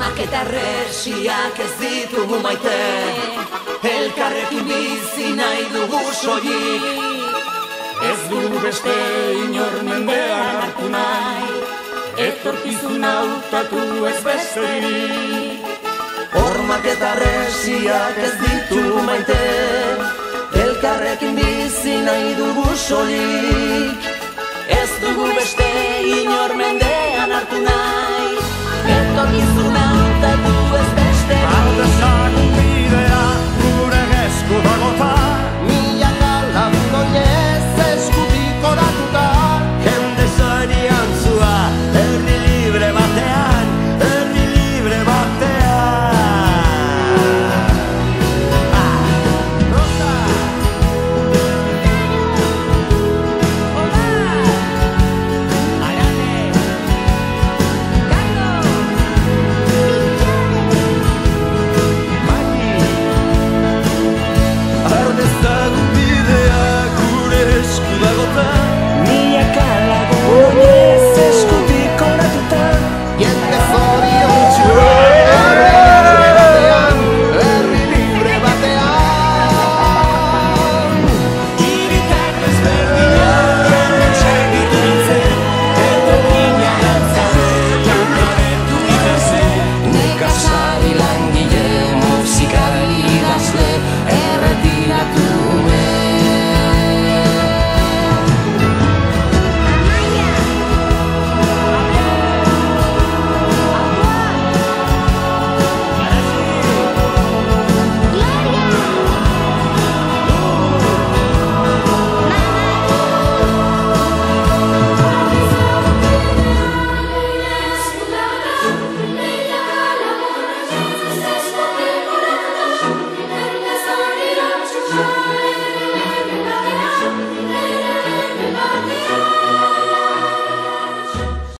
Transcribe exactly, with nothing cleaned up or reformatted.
Hormak eta resiak ez ditugu maite, elkarrekin bizi nahi dugu soilik. Ez dugu beste inor mendean hartu nahi, etorkizuna hautatu ez besterik. Hormak eta resiak ez ditugu maite, elkarrekin bizi nahi dugu soilik. Ez dugu beste inor mendean hartu nahi, etorkizuna hautatu